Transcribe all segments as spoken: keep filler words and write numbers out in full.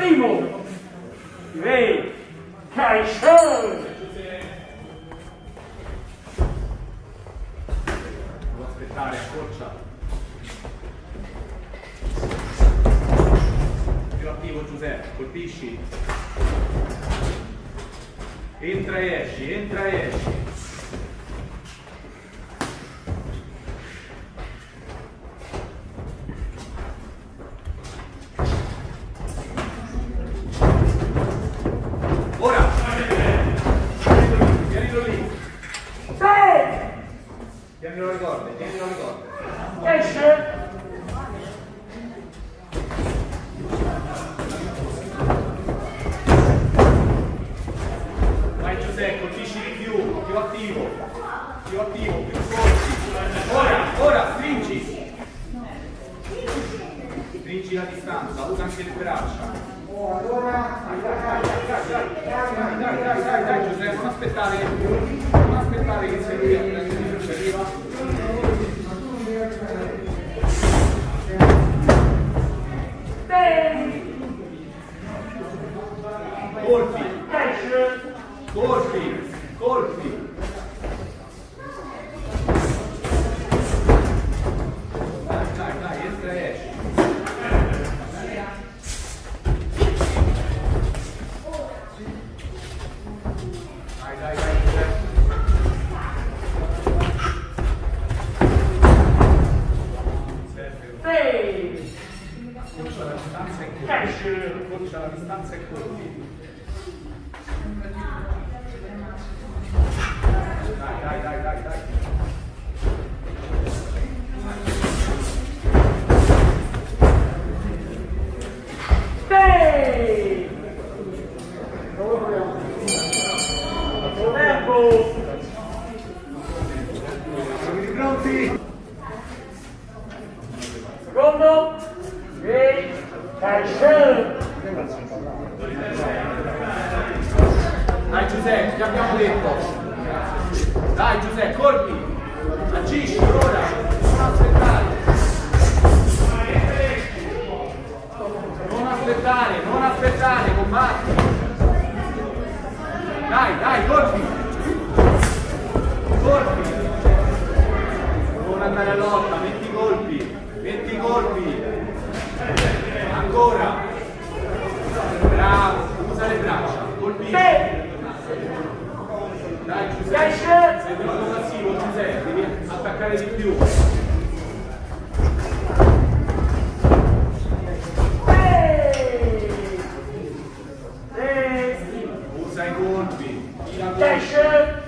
primo, due, calcio! Devo aspettare, accorcia. Più attivo Giuseppe, colpisci. Entra e esci, entra e esci. Ora! Tienilo lì! Tienilo alle corde, tienilo alle corde. Esce! Vai Giuseppe, colpisci di più, più attivo, più attivo, più forti. Ora, ora, stringi. Stringi la distanza, usa anche le braccia. Allora, dai, dai, dai, dai, dai, dai, dai, Giuseppe, non aspettare, non aspettare che si arriva, che si arriva. Colpi, colpi, colpi. Dai, dai, dai, entra e esci. Dai, dai, dai, Giuseppe. Concia la distanza e colpi. Concia la distanza e colpi. Dai, dai, dai, dai, dai. Sei! Tempo! Siete pronti? Secondo! E calcio! Dai Giuseppe, ti abbiamo detto. Dai Giuseppe, colpi. Agisci ora. Non aspettare. Non aspettare, non aspettare, combatti. Dai, dai, colpi. Colpi. Non andare a lotta, metti colpi. Metti colpi. Ancora. Bravo, usa le braccia. Colpisci. Dai Giuseppe, sei troppo passivo Giuseppe, devi attaccare di più. Usa i colpi, tira colpi.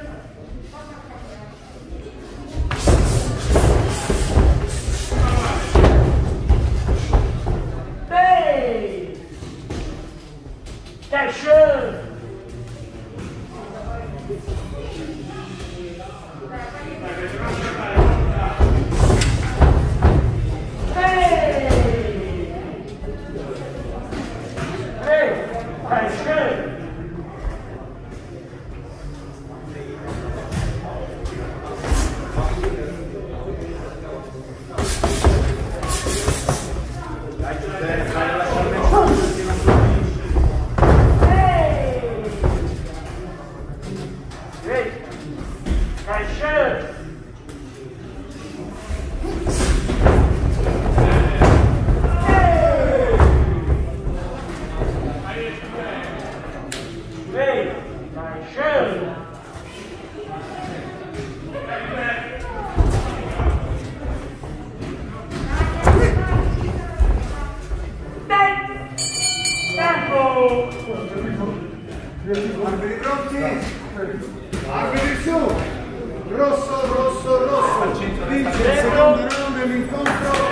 Arbitri pronti? Arbitri su! Rosso, rosso, rosso! Vince il secondo round dell'incontro!